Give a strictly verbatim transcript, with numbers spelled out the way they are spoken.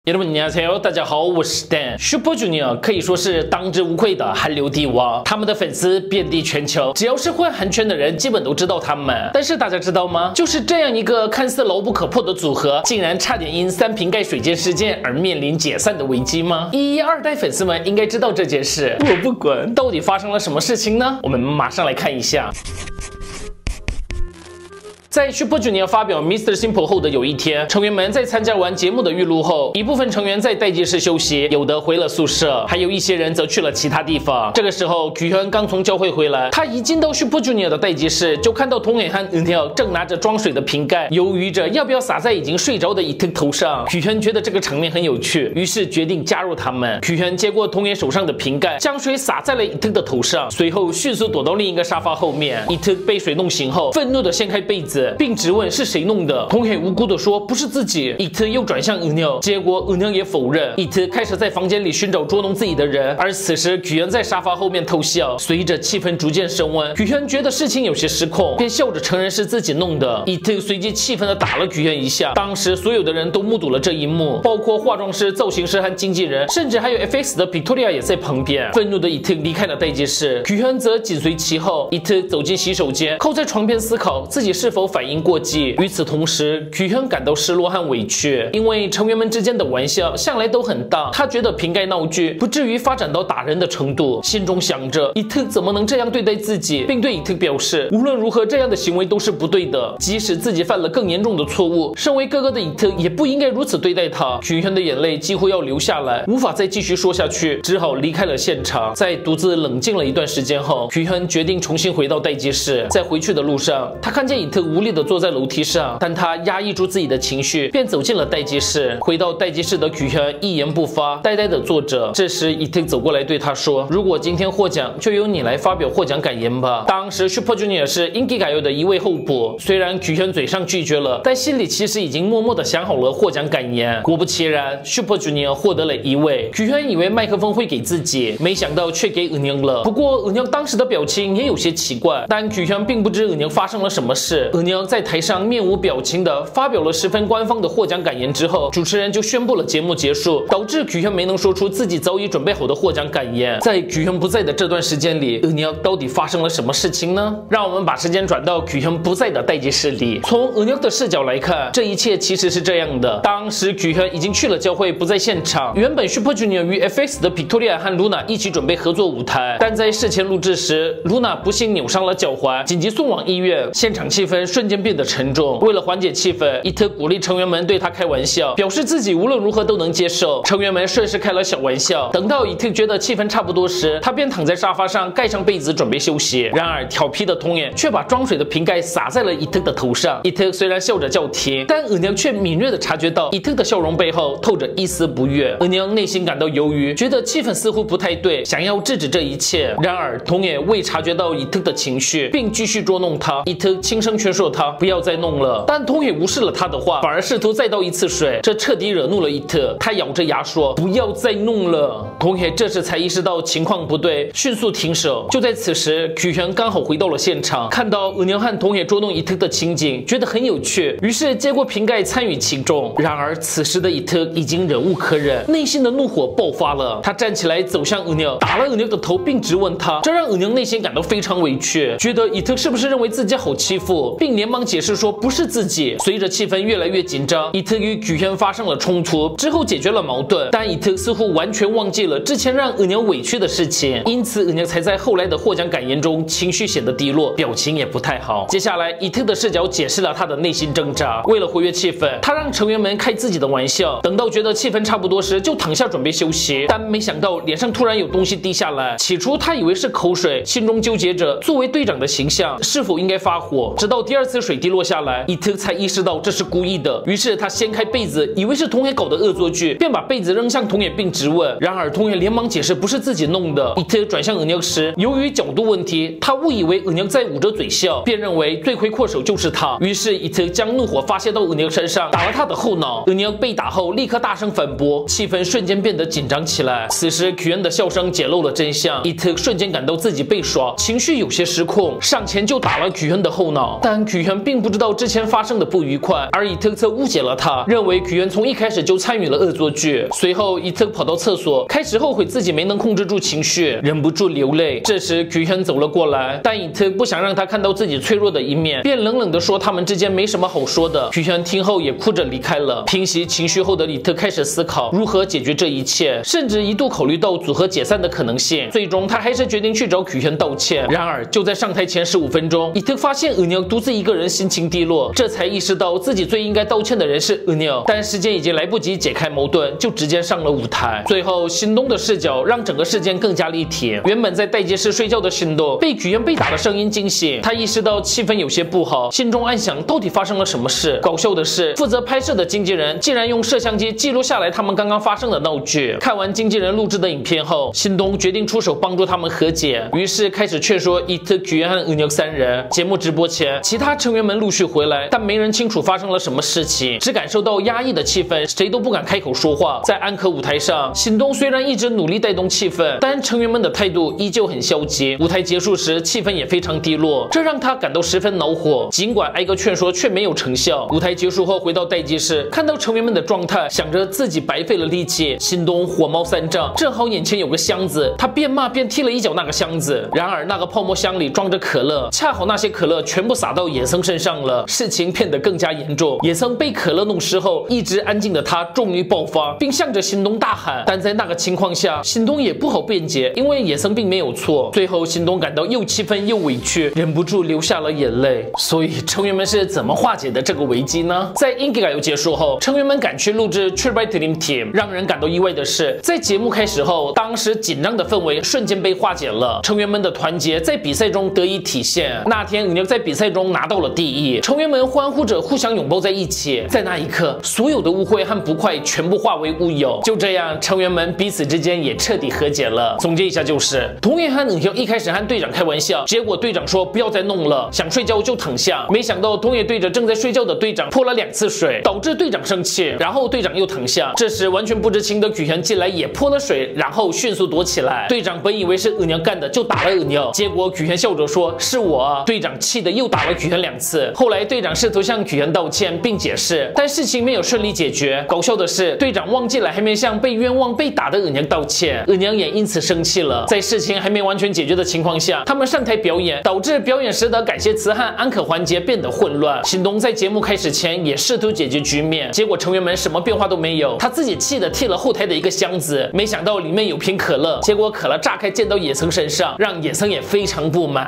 여러분 안녕하세요，大家好，我是 Dan。Super Junior 可以说是当之无愧的韩流帝王，他们的粉丝遍地全球，只要是混韩圈的人，基本都知道他们。但是大家知道吗？就是这样一个看似牢不可破的组合，竟然差点因三瓶盖水剑事件而面临解散的危机吗？一二代粉丝们应该知道这件事，我不管，到底发生了什么事情呢？我们马上来看一下。 在 Super Junior 发表 Mister Simple 后的有一天，成员们在参加完节目的预录后，一部分成员在待机室休息，有的回了宿舍，还有一些人则去了其他地方。这个时候，규현刚从教会回来，他一进到 Super Junior 的待机室，就看到동해和은혁正拿着装水的瓶盖，犹豫着要不要洒在已经睡着的이특头上。규현觉得这个场面很有趣，于是决定加入他们。규현接过동해手上的瓶盖，将水洒在了이특的头上，随后迅速躲到另一个沙发后面。이특被水弄醒后，愤怒地掀开被子。 并质问是谁弄的，동해无辜地说不是自己。이특又转向은혁，结果은혁也否认。이특开始在房间里寻找捉弄自己的人，而此时규현在沙发后面偷笑。随着气氛逐渐升温，규현觉得事情有些失控，便笑着承认是自己弄的。이특随即气愤地打了규현一下。当时所有的人都目睹了这一幕，包括化妆师、造型师和经纪人，甚至还有 F X 的 Victoria 也在旁边。愤怒的이특离开了待机室，규현则紧随其后。이특走进洗手间，靠在床边思考自己是否反应过 过激。与此同时，규현感到失落和委屈，因为成员们之间的玩笑向来都很大，他觉得瓶盖闹剧不至于发展到打人的程度，心中想着이특怎么能这样对待自己，并对이특表示无论如何这样的行为都是不对的，即使自己犯了更严重的错误，身为哥哥的이특也不应该如此对待他。규현的眼泪几乎要流下来，无法再继续说下去，只好离开了现场。在独自冷静了一段时间后，규현决定重新回到待机室。在回去的路上，他看见이특无力地坐在楼梯上，但他压抑住自己的情绪，便走进了待机室。回到待机室的규현一言不发，呆呆地坐着。这时이특走过来对他说：“如果今天获奖，就由你来发表获奖感言吧。”当时 Super Junior 是인기가요的一位候补，虽然규현嘴上拒绝了，但心里其实已经默默地想好了获奖感言。果不其然 ，Super Junior 获得了一位。규현以为麦克风会给自己，没想到却给은혁了。不过은혁当时的表情也有些奇怪，但규현并不知은혁发生了什么事。은혁在台上面无表情的发表了十分官方的获奖感言之后，主持人就宣布了节目结束，导致규현没能说出自己早已准备好的获奖感言。在규현不在的这段时间里，은혁到底发生了什么事情呢？让我们把时间转到규현不在的待机室里。从은혁的视角来看，这一切其实是这样的：当时규현已经去了教会，不在现场。原本 Super Junior 与 F X 的 Victoria 和 Luna 一起准备合作舞台，但在事前录制时 ，Luna 不幸扭伤了脚踝，紧急送往医院。现场气氛瞬间变得沉重。为了缓解气氛，이특鼓励成员们对他开玩笑，表示自己无论如何都能接受。成员们顺势开了小玩笑。等到이특觉得气氛差不多时，他便躺在沙发上盖上被子准备休息。然而调皮的동해却把装水的瓶盖洒在了이특的头上。이특虽然笑着叫停，但은혁却敏锐地察觉到이특的笑容背后透着一丝不悦。은혁内心感到犹豫，觉得气氛似乎不太对，想要制止这一切。然而동해未察觉到이특的情绪，并继续捉弄他。이특轻声劝说他不要再弄了，但동해无视了他的话，反而试图再倒一次水，这彻底惹怒了이특。他咬着牙说：“不要再弄了。” 동해这时才意识到情况不对，迅速停手。就在此时，규현刚好回到了现场，看到은혁和동해捉弄이특的情景，觉得很有趣，于是接过瓶盖参与其中。然而此时的이특已经忍无可忍，内心的怒火爆发了。他站起来走向은혁，打了은혁的头，并质问他，这让은혁内心感到非常委屈，觉得이특是不是认为自己好欺负，并连忙解释说不是自己。随着气氛越来越紧张，이특与규현发生了冲突，之后解决了矛盾，但이특似乎完全忘记了之前让은혁委屈的事情，因此은혁才在后来的获奖感言中情绪显得低落，表情也不太好。接下来이특的视角解释了他的内心挣扎。为了活跃气氛，他让成员们开自己的玩笑，等到觉得气氛差不多时，就躺下准备休息。但没想到脸上突然有东西滴下来，起初他以为是口水，心中纠结着作为队长的形象是否应该发火。直到第二次水滴落下来，이특才意识到这是故意的，于是他掀开被子，以为是동해搞的恶作剧，便把被子扔向동해并质问。然而동해连忙解释不是自己弄的。이특转向은혁时，由于角度问题，他误以为은혁在捂着嘴笑，便认为罪魁祸首就是他。于是이특将怒火发泄到은혁身上，打了他的后脑。은혁被打后立刻大声反驳，气氛瞬间变得紧张起来。此时규현的笑声揭露了真相，이특瞬间感到自己被耍，情绪有些失控，上前就打了규현的后脑。但曲元并不知道之前发生的不愉快，而伊特则误解了他，认为曲元从一开始就参与了恶作剧。随后伊特跑到厕所，开始后悔自己没能控制住情绪，忍不住流泪。这时曲元走了过来，但伊特不想让他看到自己脆弱的一面，便冷冷地说他们之间没什么好说的。曲元听后也哭着离开了。平息情绪后的伊特开始思考如何解决这一切，甚至一度考虑到组合解散的可能性。最终他还是决定去找曲元道歉。然而就在上台前十五分钟，伊特发现额娘独自一个人心情低落，这才意识到自己最应该道歉的人是额娘，但时间已经来不及解开矛盾，就直接上了舞台。最后新东的视角让整个事件更加立体。原本在待机室睡觉的新东被曲元被打的声音惊醒，他意识到气氛有些不好，心中暗想到底发生了什么事。搞笑的是，负责拍摄的经纪人竟然用摄像机记录下来他们刚刚发生的闹剧。看完经纪人录制的影片后，新东决定出手帮助他们和解，于是开始劝说伊特、曲元和额娘三人。节目直播前，其他成员们陆续回来，但没人清楚发生了什么事情，只感受到压抑的气氛，谁都不敢开口说话。在安可舞台上，新东虽然一直努力带动气氛，但成员们的态度依旧很消极。舞台结束时，气氛也非常低落，这让他感到十分恼火。尽管挨个劝说，却没有成效。舞台结束后，回到待机室，看到成员们的状态，想着自己白费了力气，新东火冒三丈。正好眼前有个箱子，他边骂边踢了一脚那个箱子。然而那个泡沫箱里装着可乐，恰好那些可乐全部洒到野僧身上了，事情变得更加严重。野僧被可乐弄湿后，一直安静的他终于爆发，并向着新东大喊。但在那个情况下，新东也不好辩解，因为野僧并没有错。最后新东感到又气愤又委屈，忍不住流下了眼泪。所以成员们是怎么化解的这个危机呢？在音改游结束后，成员们赶去录制 Triby Dream Team。让人感到意外的是，在节目开始后，当时紧张的氛围瞬间被化解了，成员们的团结在比赛中得以体现。那天额娘在比赛中拿到了第一，成员们欢呼着互相拥抱在一起。在那一刻，所有的误会和不快全部化为乌有。就这样，成员们彼此之间也彻底和解了。总结一下就是，童野和额娘一开始和队长开玩笑，结果队长说不要再弄了，想睡觉就躺下。没想到童野对着正在睡觉的队长泼了两次水，导致队长生气，然后队长又躺下。这时完全不知情的曲元进来也泼了水，然后迅速躲起来。队长本以为是额娘干的，就打了额娘，结果曲元笑着说是我啊。队长气得又打了曲元两次。后来队长试图向曲元道歉并解释，但事情没有顺利解决。搞笑的是，队长忘记了还没向被冤枉被打的额娘道歉，额娘也因此生气了。在事情还没完全解决的情况下，他们上台表演，导致表演时的感谢词和安可环节变得混乱。新东在节目开始前也试图解决局面，结果成员们什么变化都没有，他自己气得踢了后台的一个箱子，没想到里面有瓶可乐，结果可乐炸开溅到野僧身上，让野僧也非常不满。